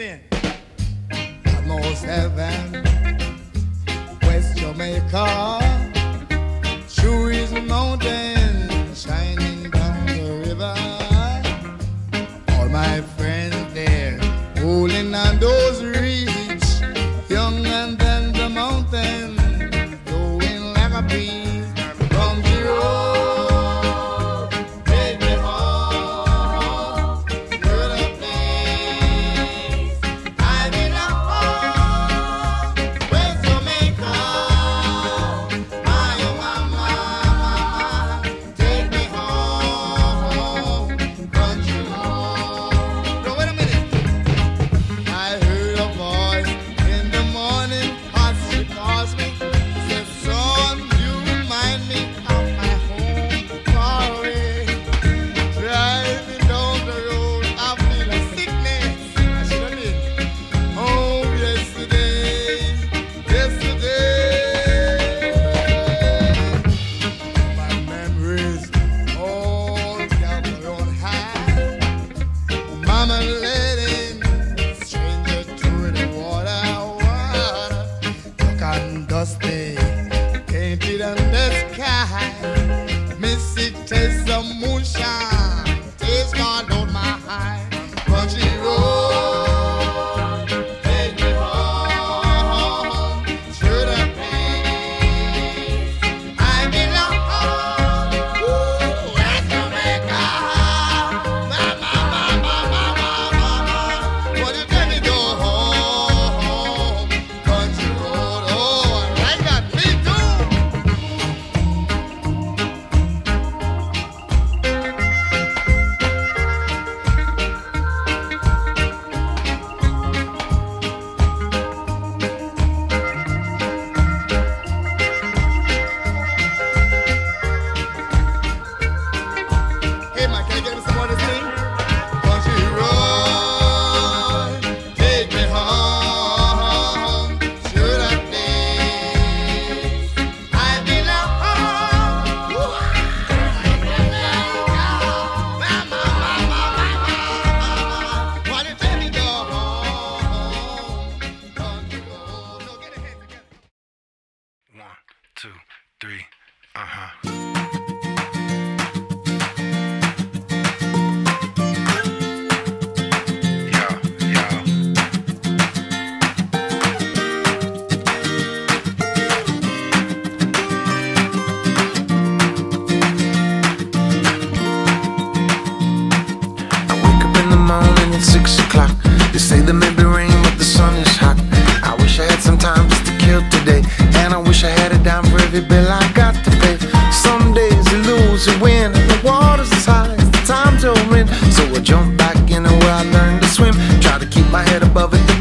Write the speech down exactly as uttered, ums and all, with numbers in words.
me. Almost heaven, West Jamaica, trees and mountains shining down the river. All my friends there, holding on those reeds, young and then the mountain, blowing like a breeze from the road. Take me home to the place I belong. West Jamaica, my oh mama, take me home, country home. No, wait a minute. I heard a voice in the morning as she passed me. Said, son, you remind me of my home far away. Driving down the road, I feel a sickness. I should have been home yesterday, yesterday. My memories all gather on high. Mama letting stranger through the water, water. Dark and dusty, painted on the sky. Missy taste of moonshine, taste gone on my high. Country road, take me home to the place I belong. Ooh, West Jamaica, mama, mama, mama, mama. Won't you take me go home, country road? Oh, I like that, me too. Hey man, can you get me some more to sing? Country road, take me home to the place I belong. Ooh, mama, mama, mama, why you take me go home, country road? No, get your hands together. One, two, three, uh-huh. Yeah, yeah. I wake up in the morning at six o'clock. They say there may be rain, but the sun is hot. I wish I had some time just to kill today, and I wish I had a dime for every bill I got to pay. Some days you lose, you win, and the water's as high as the times you're in. So I jump back in where I learned to swim. Try to keep my head above it.